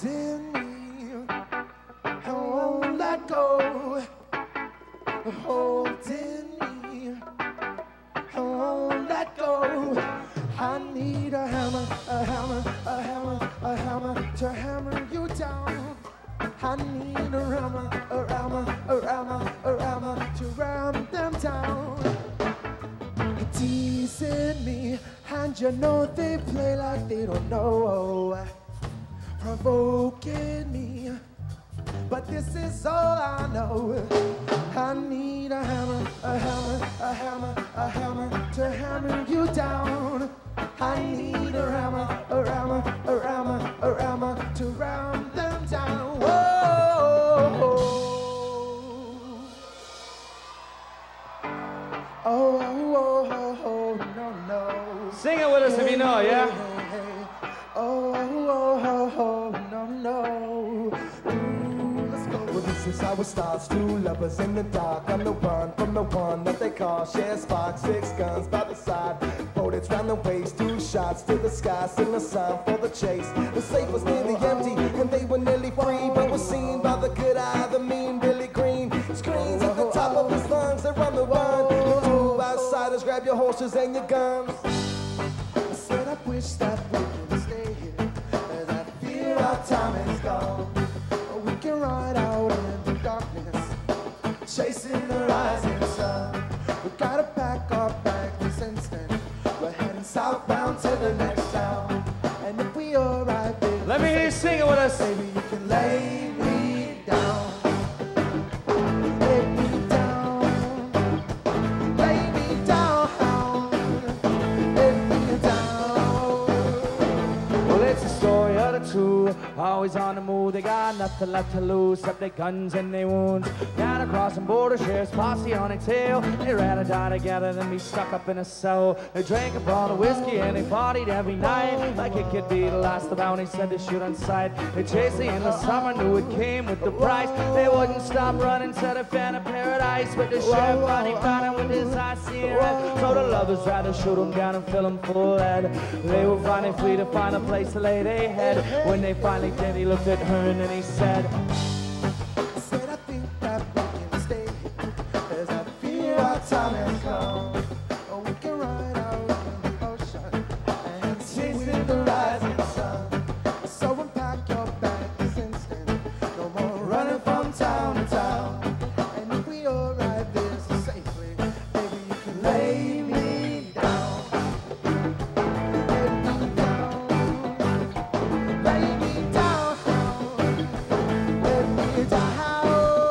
holding me, I won't let go. Holding me, I won't let go. I need a hammer, a hammer, a hammer, a hammer to hammer you down. I need a hammer, a hammer, a hammer, a hammer to ram them down. Teasing me, and you know they play like they don't know. Provoking me, but this is all I know. I need a hammer, a hammer, a hammer, a hammer to hammer you down. I need a hammer, a hammer, a hammer, a hammer to ram them down. Whoa. Oh, no, no. Sing it with us if you know, yeah? Oh, no, no. Let's go. Well, this is how it starts. Two lovers in the dark on the run from the one that they call share spark. 6 guns by the side, bullets round the waist. 2 shots to the sky, sing a sign for the chase. The safe was nearly empty and they were nearly free, but was seen by the good eye, the mean Billy Green. Screams at the top of his lungs, they're on the run. You 2 outsiders, grab your horses and your guns. I said I wish that we could stay here, as I fear our time is gone. We can ride out in the darkness, chasing the rising sun. We gotta pack our bags this instant. We're heading southbound to the next town. And if we arrive there, let me hear you sing it with us. Baby, you can lay me down. Lay me down. Lay me down. Lay me down. Well, it's the story of the two, always on the move. They got nothing left to lose except their guns and their wounds. Down across the border, sheriff's posse on their tail. They rather die together than be stuck up in a cell. They drank up all the whiskey and they partied every night, like it could be the last of bounty, said they shoot on sight. They chased the endless summer, knew it came with the price. They wouldn't stop running till they found a paradise, but the sheriff finally found him with his eyes seeing red. So the lovers rather shoot him down and fill him full of lead. They were finally free to find a place to lay their head. When they finally did, he looked at her and then he said, I said I think that we can stay here, as I fear our time has come. Or we can ride out in the ocean and chase the rising sun. So unpack your bag this instant, no more running from town to town. And if we arrive there so safely, baby, you can lay me down. Lay me down. Lay me down. Lay me down.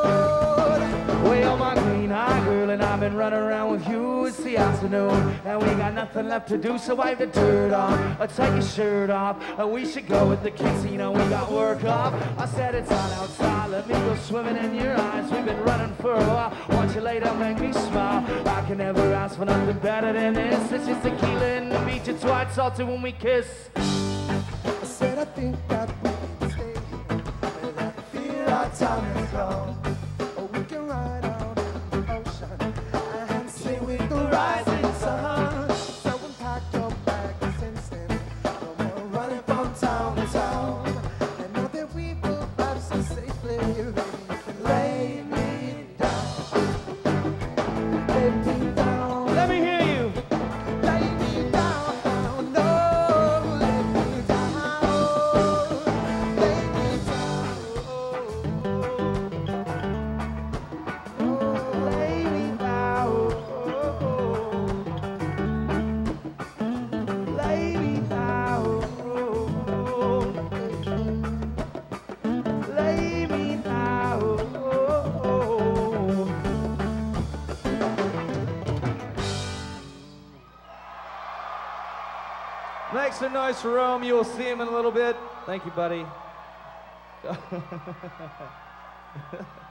well, my green-eyed girl and I've been running around with you. It's the afternoon and we got nothing left to do, so wipe the dirt off, take your shirt off, and we should go with the kids, you know we got work off. I said it's hot outside, let me go swimming in your eyes. We've been running for a while, once you lay down make me smile. I can never ask for nothing better than this. It's just tequila and the beach, it's white salty when we kiss. I said I think that we can stay here, as I fear our time has come. Or we can ride out in the ocean and swim with the rising sun. So unpack your bag this instant, no more running from town to town. And now that we will arrive so safely, baby, you can lay me down. Lay me down. Let me hear you. Lay me down. No, lay me down. Lay me down. Lay me down. Lay me down. Lay me down. Make some noise for Rome. You will see him in a little bit. Thank you, buddy.